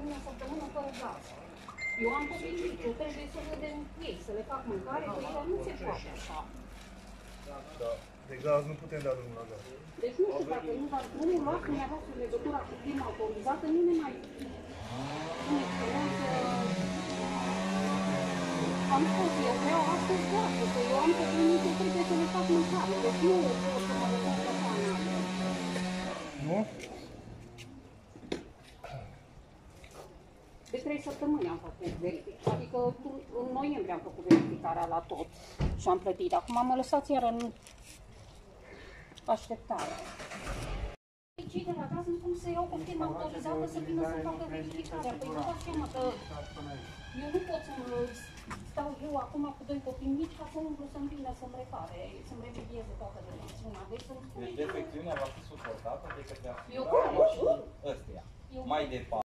o săptămână fără gaz. Eu am copii, trebuie să vedem ei, să le fac mâncare, că ei nu se poate așa. Da, de gaz nu putem da drumul la gaz. Deci nu știu dacă nu luați dumneavoastră legătura cu firma autorizată, nu ne mai spuneți că noi să... Am spus, eu vreau astăzi gazul, că eu am copii, trebuie să le fac mâncare, deci nu pot să mă răspund așa în altă. Nu? De 3 săptămâni am făcut verificare, adică în noiembrie am făcut verificarea la tot și am plătit. Acum mă lăsați iar în așteptare. Cei de la gaz nu cum să iau cu firma autorizată să vină să facă verificarea. Păi nu dați seama că eu nu pot să stau eu acum cu 2 copii mici ca să umblu să-mi vină să-mi repare, să-mi remedieze toată dimensiunea. Deci defecțiunea va fi suportată de către eu care? ăstea. Mai departe.